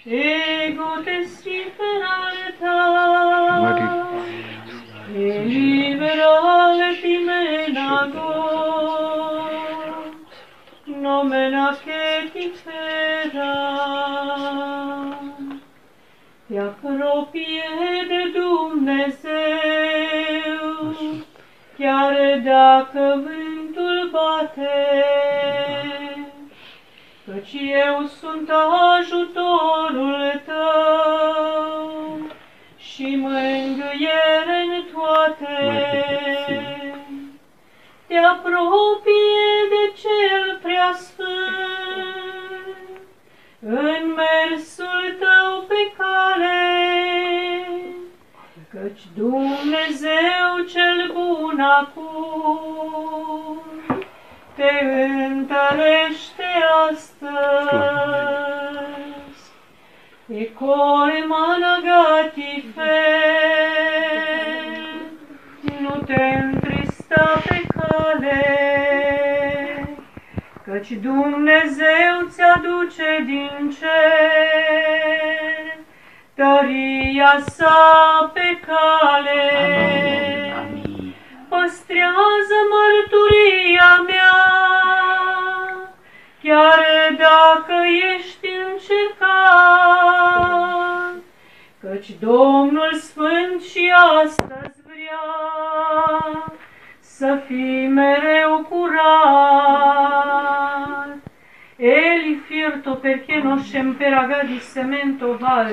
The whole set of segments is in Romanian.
ego te si per alta, e liberalti menago, nomena che ti fera, ti apropie de Dumnezeu, chiar dacă vântul bate, căci eu sunt ajutorul tău și mângâiere în toate. Te apropie de cel preasfânt, în mersul tău pe cale, căci Dumnezeu cel bun acum te întărește astăzi. E core managati fel, nu te întrista pe cale, căci Dumnezeu ți-aduce din cer tăria sa pe cale. Păstrează mărturia mea, chiar dacă ești încercat, căci Domnul Sfânt și astăzi vrea să fii mereu curat. Eli firto perché non scemperagadi semento val.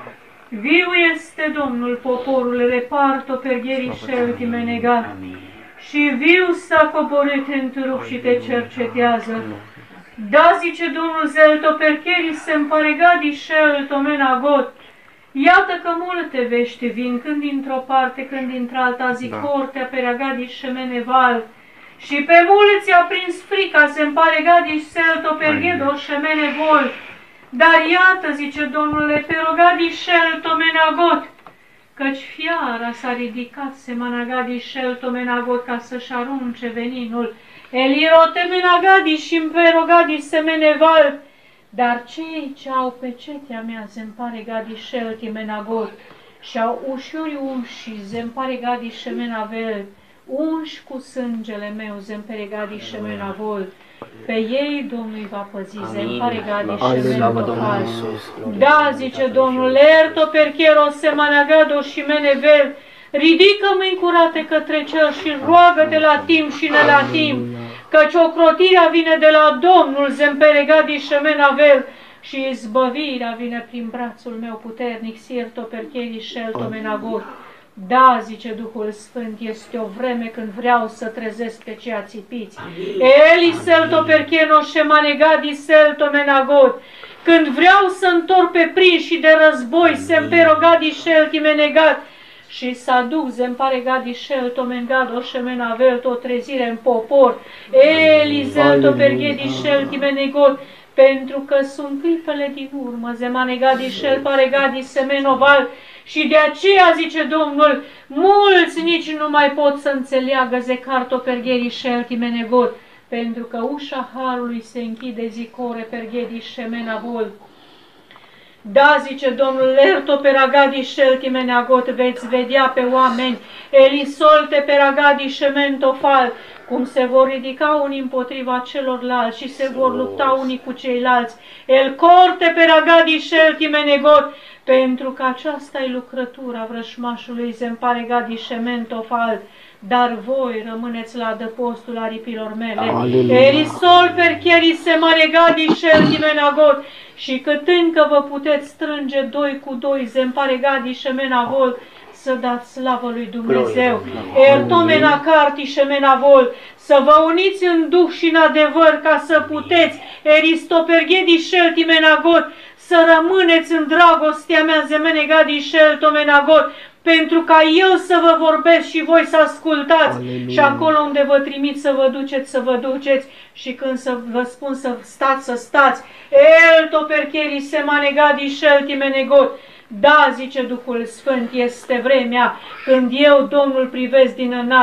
Viu este Domnul, poporul reparto per ieri scelti menegat. Și viu s-a coborât în trup și te cercetează. Da, zice Domnul, zelto perché semparegadi scelto menagot. Iată că multe vești vin, când dintr-o parte, când dintr-alta, zic cortea peregadi șemeneval. Și pe mulți a prins frica, semparegadi scelto pergedo șemenevol. Dar iată, zice Domnule, perogadi scelto menagot, căci fiara s-a ridicat, semanagadi scelto menagot, ca să-și arunce veninul. Elirote menagadi și imperogadi semeneval. Dar cei ce au pecetea mea, zemparegadi scelti menagot, și-au ușuri unși, zemparegadi șemenavel, unși cu sângele meu, zemperegadi șemenavol. Pe ei Domnul va păzi, zemparegadi șemenavol. Da, zice Domnul, lerto perchero semanagado și menevel, ridică mâini curate către cer și roagă-te la timp și ne la timp, căci ocrotirea vine de la Domnul, zemperegadi șemenavel, și izbăvirea vine prin brațul meu puternic, sirto percheri scelto menagot. Da, zice Duhul Sfânt, este o vreme când vreau să trezesc pe cei țipiți. Eli selto percheno shemanegadi selto menagot. Când vreau să întorc pe prinși de război, semperogadi scelti menegat, și să aduc zemparegadi scelto mengado shemenavel, o trezire în popor. Eli selto perchedi scelti menegot. Pentru că sunt clipele din urmă, zemanegadi shel paregadi semenoval, și de aceea, zice Domnul, mulți nici nu mai pot să înțeleagă zecarto pergheri shelti menegot, pentru că ușa harului se închide, zicore pergheri shemenavol. Da, zice Domnul, lerto peragadi shelti menegot, veți vedea pe oameni, elisolte peragadi shementofal, cum se vor ridica unii împotriva celorlalți și se vor lupta unii cu ceilalți. El corte peragadi shelti menegot, pentru că aceasta e lucrătura vrășmașului zemparegadi shementofal, dar voi rămâneți la adăpostul aripilor mele. Erisol percheri semaregadi shelti menagot, și cât încă vă puteți strânge doi cu doi, zemparegadi shemenavol, să dați slavă lui Dumnezeu. Ertomena carti shemenavol, să vă uniți în duh și în adevăr, ca să puteți, eristoperghedi shelti menagot, să rămâneți în dragostea mea, zemenegadi shelto menagot, pentru ca eu să vă vorbesc și voi să ascultați. Aleluia. Și acolo unde vă trimit să vă duceți, să vă duceți, și când să vă spun să stați, să stați. Elto percheri semanegadi shelti menegot. Da, zice Duhul Sfânt, este vremea când eu, Domnul, privesc din înalt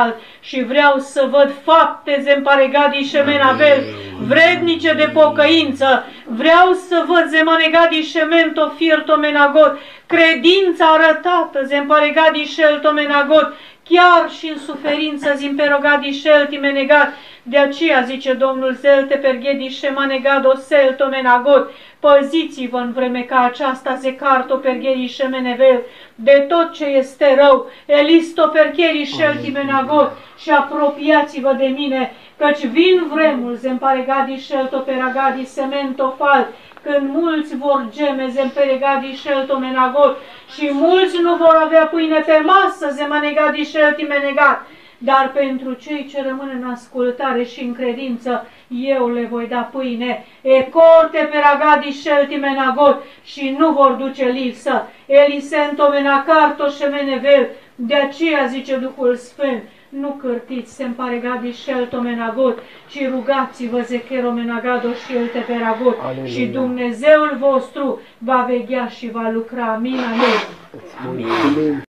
și vreau să văd fapte zemparegadi shemenavel, vrednice de pocăință. Vreau să văd zemanegadi shemento firto menagot, credința arătată zemparegadi shelto menagot, chiar și în suferință zimperogadi shelti menegat. De aceea, zice Domnul, zelte perghedi shemanegado selto menagot, păziți-vă în vreme ca aceasta, zecarto perghedi shemenevel, de tot ce este rău, elisto perghedi shelti menagot, și apropiați-vă de mine, căci vin vremul, zemparegadi shelto peragadi semento fal, când mulți vor geme, zemperegadi shelto menagot, și mulți nu vor avea pâine pe masă, zemanegadi shelti menegat. Dar pentru cei ce rămân în ascultare și în credință, eu le voi da pâine. E corte peragadi shelti menagot, și nu vor duce lipsă. Elisento menacarto shemenevel, de aceea zice Duhul Sfânt, nu cârtiți semparegadi shelto menagot, ci rugați-vă zechero menagado shelte peragot, și Dumnezeul vostru va veghea și va lucra. Amin, amin. Amin.